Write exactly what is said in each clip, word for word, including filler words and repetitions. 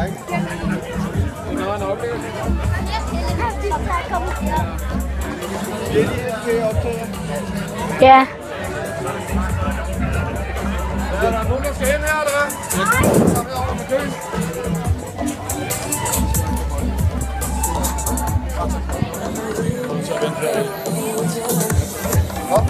række. Det var en oplevelse. Det er lige til optaget. Ja. Er der nogen, der skal ind her, eller hvad? Nej. Så er vi over med køen. Så vent her. Op.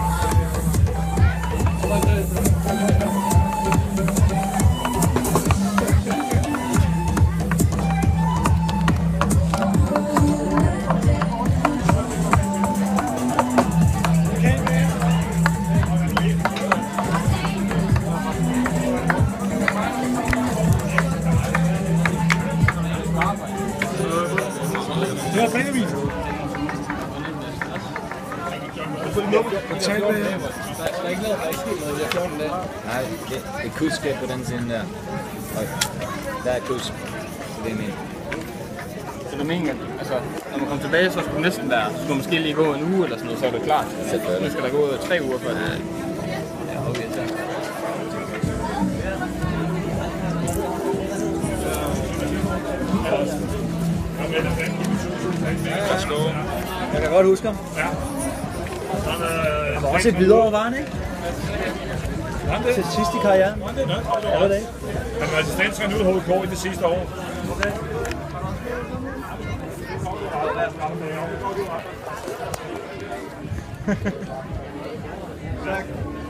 Det var frækkevis. Der er ikke noget, der er sket noget, vi har gjort der. Nej, det, det er kusk på den siden der. Og der er kusk. Det er meningen. Så det er meningen, at altså, når man kommer tilbage, så skulle det næsten være, så skulle måske lige gå en uge eller sådan noget, så er det klart. Nu skal der gå tre uger før det. Ja, okay, tak. Jeg kan godt huske ham. Ja. Han var også et videre var han, ikke? Til sidst i karrieren. Ja, det. Han var assistenttræner ude i H K i det sidste år. Tak.